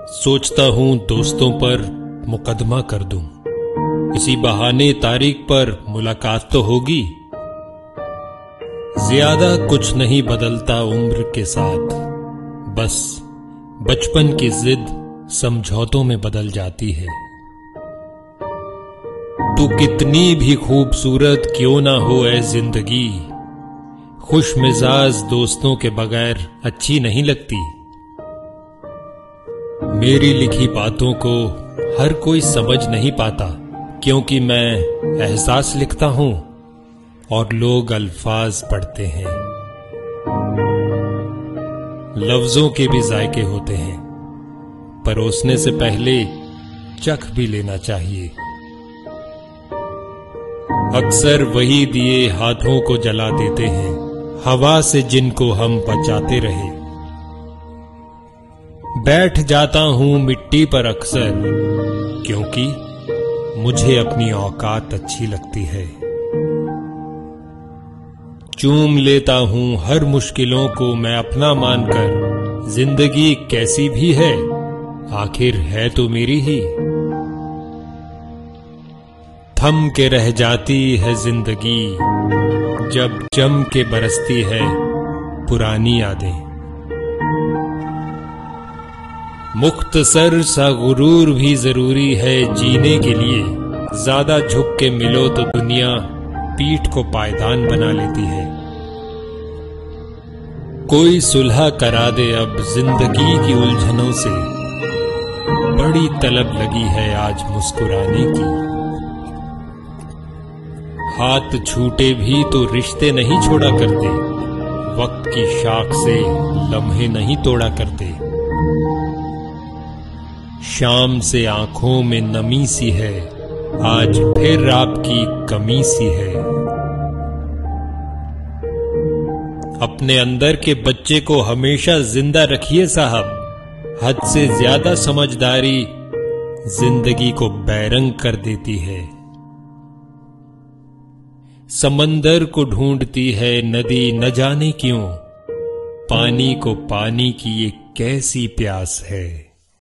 सोचता हूं दोस्तों पर मुकदमा कर दूं, इसी बहाने तारीख पर मुलाकात तो होगी। ज्यादा कुछ नहीं बदलता उम्र के साथ, बस बचपन की जिद समझौतों में बदल जाती है। तू कितनी भी खूबसूरत क्यों ना हो ऐ जिंदगी, खुश मिजाज दोस्तों के बगैर अच्छी नहीं लगती। मेरी लिखी बातों को हर कोई समझ नहीं पाता, क्योंकि मैं एहसास लिखता हूं और लोग अल्फाज पढ़ते हैं। लफ्जों के भी जायके होते हैं, परोसने से पहले चख भी लेना चाहिए। अक्सर वही दिए हाथों को जला देते हैं, हवा से जिनको हम बचाते रहे। बैठ जाता हूं मिट्टी पर अक्सर, क्योंकि मुझे अपनी औकात अच्छी लगती है। चूम लेता हूं हर मुश्किलों को मैं अपना मानकर, जिंदगी कैसी भी है आखिर है तो मेरी ही। थम के रह जाती है जिंदगी जब जम के बरसती है पुरानी यादें। मुख्तसर सा गुरूर भी जरूरी है जीने के लिए, ज्यादा झुक के मिलो तो दुनिया पीठ को पायदान बना लेती है। कोई सुलह करा दे अब जिंदगी की उलझनों से, बड़ी तलब लगी है आज मुस्कुराने की। हाथ छूटे भी तो रिश्ते नहीं छोड़ा करते, वक्त की शाख से लम्हे नहीं तोड़ा करते। शाम से आंखों में नमी सी है, आज फिर आपकी कमी सी है। अपने अंदर के बच्चे को हमेशा जिंदा रखिए साहब, हद से ज्यादा समझदारी जिंदगी को बैरंग कर देती है। समंदर को ढूंढती है नदी न जाने क्यों, पानी को पानी की ये कैसी प्यास है।